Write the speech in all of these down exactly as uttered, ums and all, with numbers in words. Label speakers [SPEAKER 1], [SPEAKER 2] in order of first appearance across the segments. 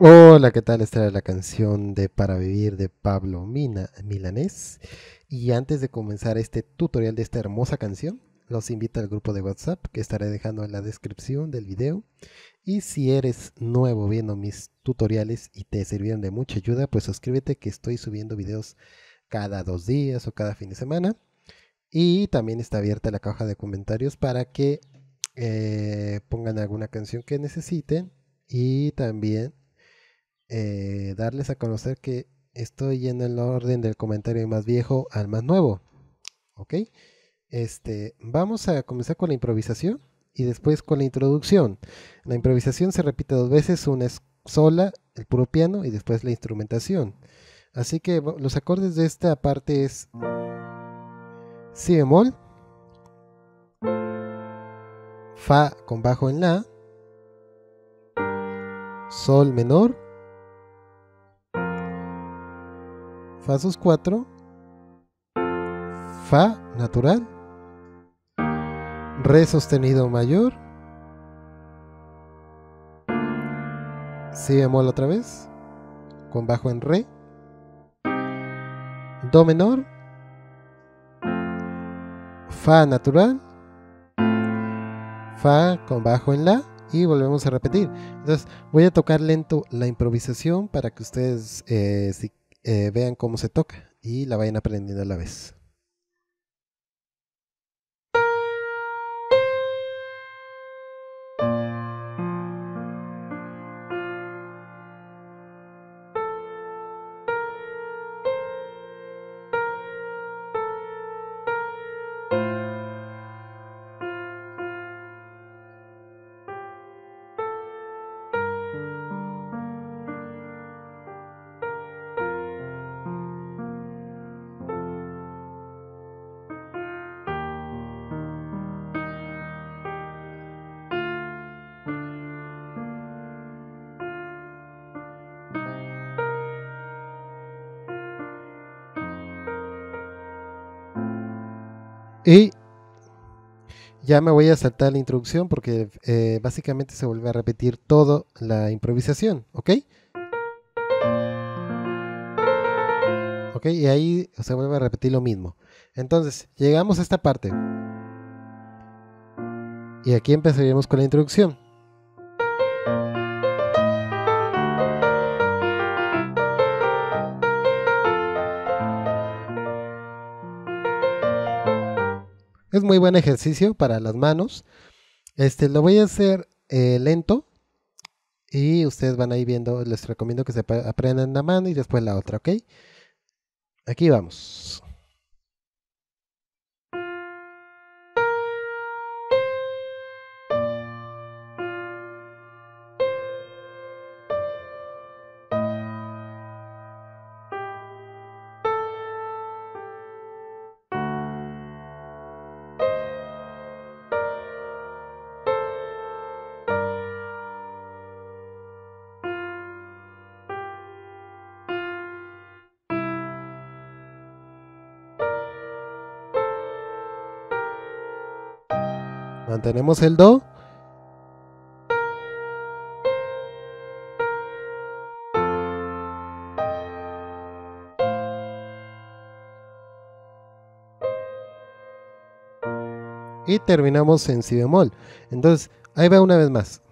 [SPEAKER 1] Hola, ¿qué tal? Esta era la canción de Para Vivir de Pablo Mina, Milanés. Y antes de comenzar este tutorial de esta hermosa canción, los invito al grupo de WhatsApp que estaré dejando en la descripción del video. Y si eres nuevo viendo mis tutoriales y te sirvieron de mucha ayuda, pues suscríbete que estoy subiendo videos cada dos días o cada fin de semana. Y también está abierta la caja de comentarios para que eh, pongan alguna canción que necesiten y también eh, darles a conocer que estoy yendo en el orden del comentario más viejo al más nuevo. ¿Ok? Este, vamos a comenzar con la improvisación y después con la introducción. La improvisación se repite dos veces, una es sola, el puro piano, y después la instrumentación. Así que los acordes de esta parte es si bemol, fa con bajo en la, sol menor, fa sus cuatro, fa natural, re sostenido mayor, si bemol otra vez, con bajo en re, do menor, fa natural, fa con bajo en la y volvemos a repetir. Entonces voy a tocar lento la improvisación para que ustedes eh, si, eh, vean cómo se toca y la vayan aprendiendo a la vez. Y ya me voy a saltar la introducción porque eh, básicamente se vuelve a repetir toda la improvisación, ¿ok? Ok, y ahí se vuelve a repetir lo mismo. Entonces, llegamos a esta parte. Y aquí empezaríamos con la introducción. Es muy buen ejercicio para las manos. Este, lo voy a hacer eh, lento. Y ustedes van a ir viendo, les recomiendo que se aprendan la mano y después la otra, ¿ok? Aquí vamos. Mantenemos el do. Y terminamos en si bemol. Entonces, ahí va una vez más.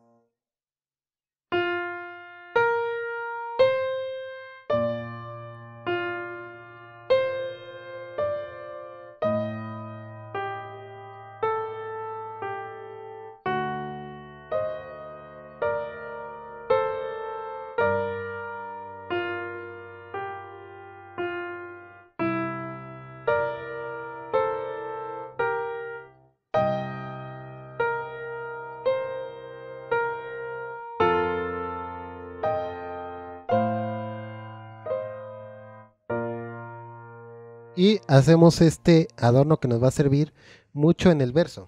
[SPEAKER 1] Y hacemos este adorno que nos va a servir mucho en el verso.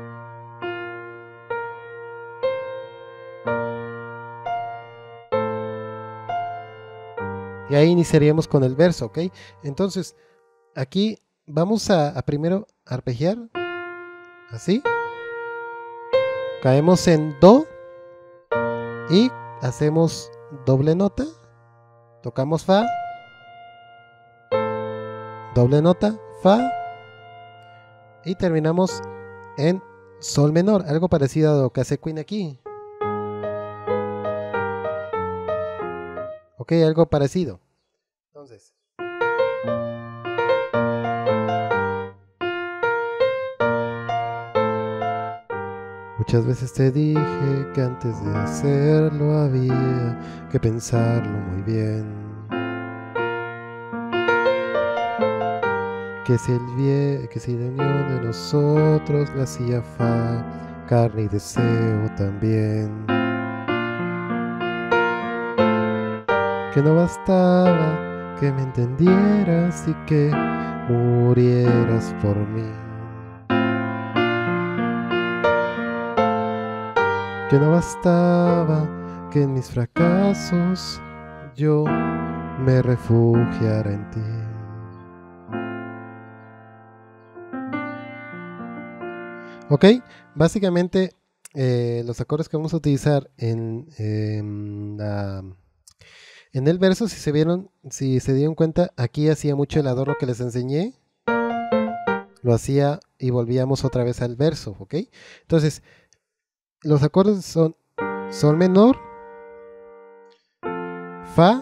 [SPEAKER 1] Y ahí iniciaríamos con el verso, ¿ok? Entonces, aquí vamos a, a primero arpegiar, así. Caemos en do y hacemos doble nota, tocamos Fa, doble nota, Fa, y terminamos en Sol menor, algo parecido a lo que hace Queen aquí. Ok, algo parecido. Entonces, muchas veces te dije que antes de hacerlo había que pensarlo muy bien. Que si, el vie que si la unión de nosotros la hacía Fa, carne y deseo también. Que no bastaba que me entendieras y que murieras por mí. Que no bastaba que en mis fracasos yo me refugiara en ti. Ok, básicamente eh, los acordes que vamos a utilizar en, en, la, en el verso, si se vieron, si se dieron cuenta, aquí hacía mucho el adorno que les enseñé. Lo hacía y volvíamos otra vez al verso, ok. Entonces, los acordes son Sol menor, Fa,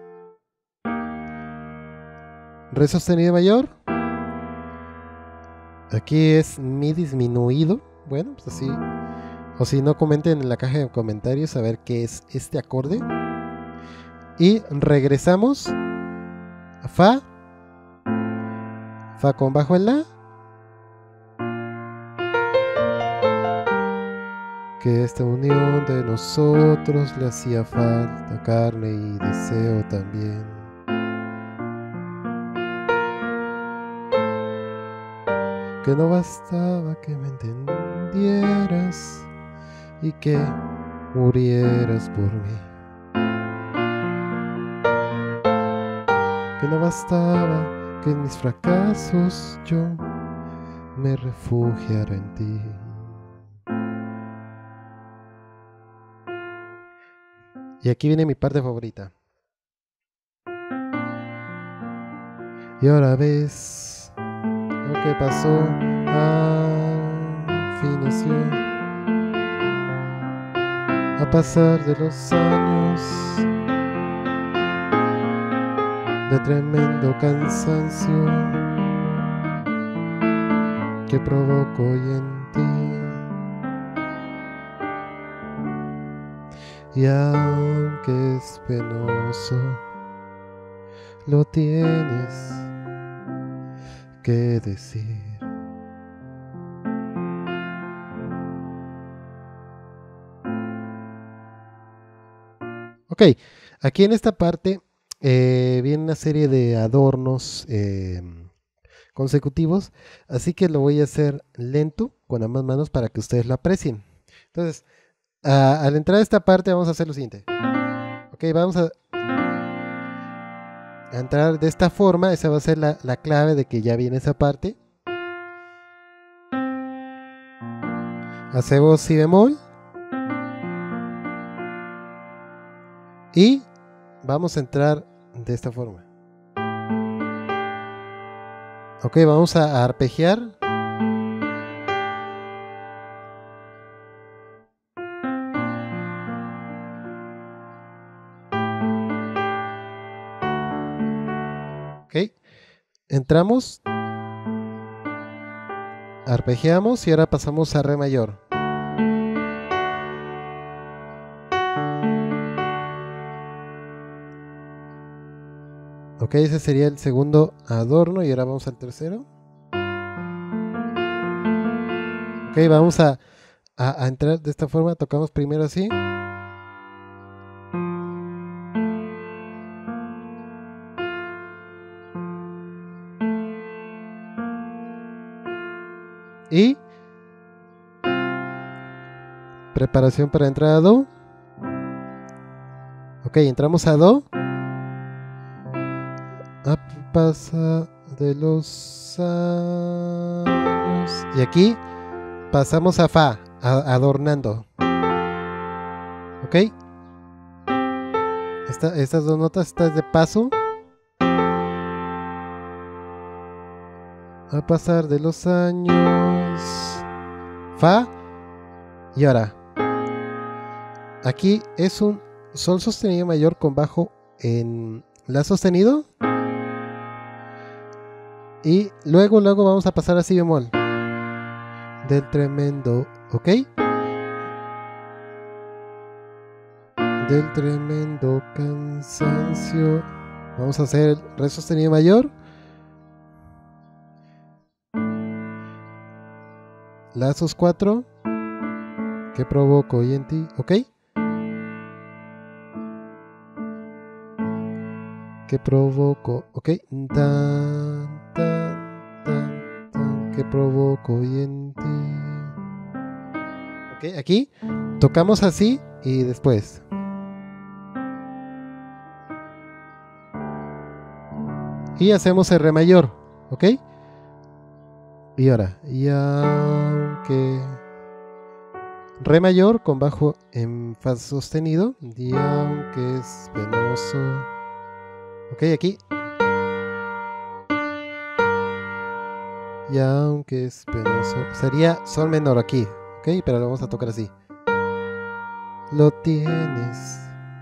[SPEAKER 1] Re sostenido mayor. Aquí es Mi disminuido. Bueno, pues así. O si no, comenten en la caja de comentarios a ver qué es este acorde. Y regresamos a Fa, Fa con bajo en La, que esta unión de nosotros le hacía falta carne y deseo también. Que no bastaba que me entendieras y que murieras por mí. Que no bastaba que en mis fracasos yo me refugiara en ti. Y aquí viene mi parte favorita. Y ahora ves lo que pasó al fin, a pasar de los años de tremendo cansancio que provoco hoy en ti. Y aunque es penoso, lo tienes que decir. Ok, aquí en esta parte eh, viene una serie de adornos eh, consecutivos, así que lo voy a hacer lento con ambas manos para que ustedes lo aprecien. Entonces, a, al entrar a esta parte vamos a hacer lo siguiente. Ok, vamos a, a entrar de esta forma, esa va a ser la, la clave de que ya viene esa parte. Hacemos si bemol. Y vamos a entrar de esta forma. Ok, vamos a arpegiar. Ok, entramos, arpegiamos y ahora pasamos a re mayor. Ok, ese sería el segundo adorno y ahora vamos al tercero. Ok, vamos a, a, a entrar de esta forma, tocamos primero así. Y preparación para entrar a do. Ok, entramos a do. A pasar de los años. Y aquí pasamos a fa, a, adornando. Ok. Esta, estas dos notas, esta es de paso. Al pasar de los años. Fa. Y ahora. Aquí es un sol sostenido mayor con bajo en la sostenido. Y luego, luego vamos a pasar a si bemol. Del tremendo, ¿ok? Del tremendo cansancio. Vamos a hacer el re sostenido mayor. Lazos cuatro. Que provoco hoy en ti, ¿ok? Que provoco, ¿ok? Tan, tan, tan, tan, que provoco hoy en ti. ¿Ok? Aquí tocamos así y después. Y hacemos el re mayor, ¿ok? Y ahora, y aunque re mayor con bajo en fa sostenido, y aunque es penoso, ok, aquí. Y aunque es penoso, sería sol menor aquí, ok, pero lo vamos a tocar así. Lo tienes,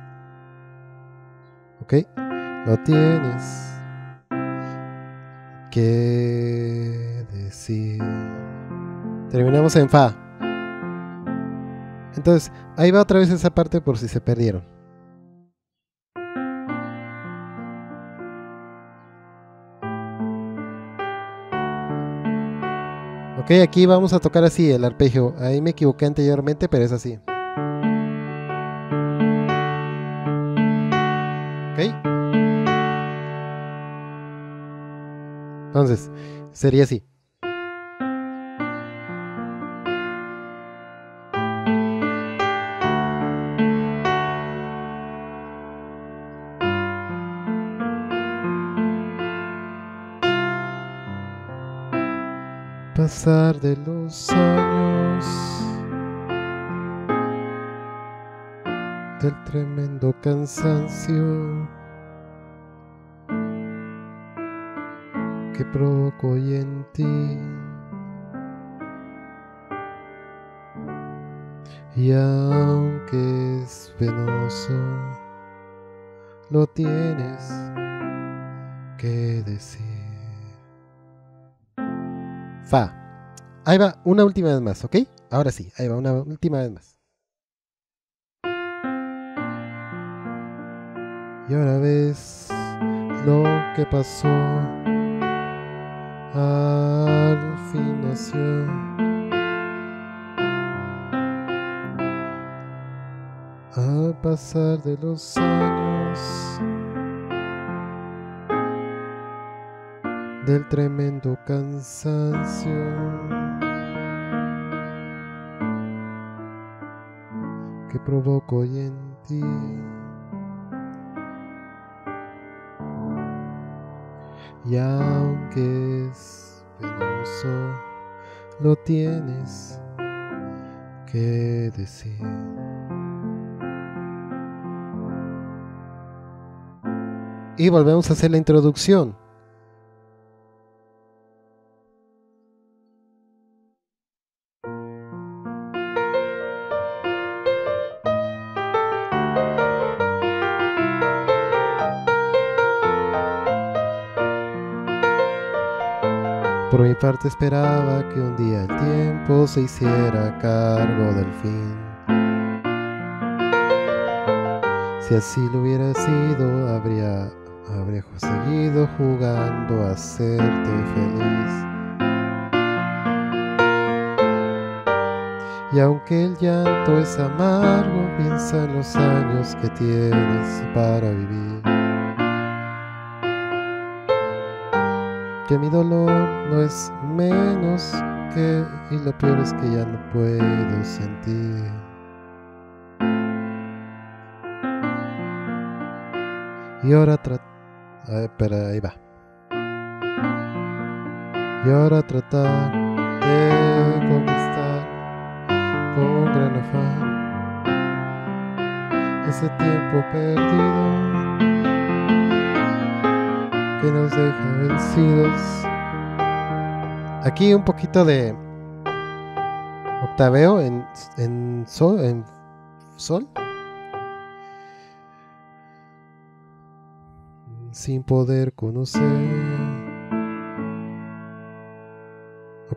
[SPEAKER 1] ok, lo tienes que decir. Terminamos en fa. Entonces, ahí va otra vez esa parte por si se perdieron. Ok, aquí vamos a tocar así el arpegio. Ahí me equivoqué anteriormente, pero es así. Ok. Entonces, sería así. Pasar de los años, del tremendo cansancio que provoco hoy en ti. Y aunque es penoso, lo tienes que decir. Fa. Ahí va, una última vez más, ¿ok? Ahora sí, ahí va, una última vez más. Y ahora ves lo que pasó. Al fin nació. Al pasar de los años, del tremendo cansancio que provoco hoy en ti. Y aunque es penoso, lo tienes que decir. Y volvemos a hacer la introducción. Por mi parte esperaba que un día el tiempo se hiciera cargo del fin. Si así lo hubiera sido, habría, habría seguido jugando a hacerte feliz. Y aunque el llanto es amargo, piensa en los años que tienes para vivir. Que mi dolor no es menos que, y lo peor es que ya no puedo sentir. Y ahora trata, pero ahí va. Y ahora tratar de conquistar con gran afán ese tiempo perdido que nos deja vencidos. Aquí un poquito de octaveo en, en, sol, en sol, sin poder conocer. Ok.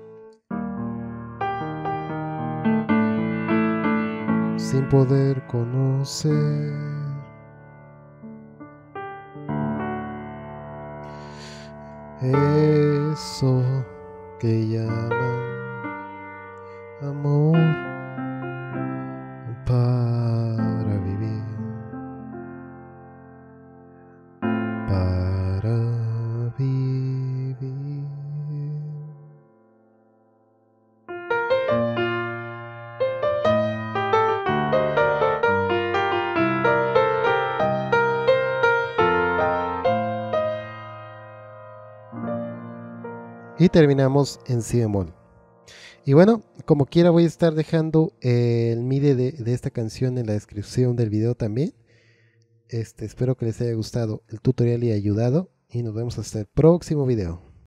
[SPEAKER 1] Sin poder conocer. Eso que llaman amor para vivir, para vivir. Y terminamos en si bemol. Y bueno, como quiera voy a estar dejando el M I D I de, de esta canción en la descripción del video también. Este, espero que les haya gustado el tutorial y ayudado. Y nos vemos hasta el próximo video.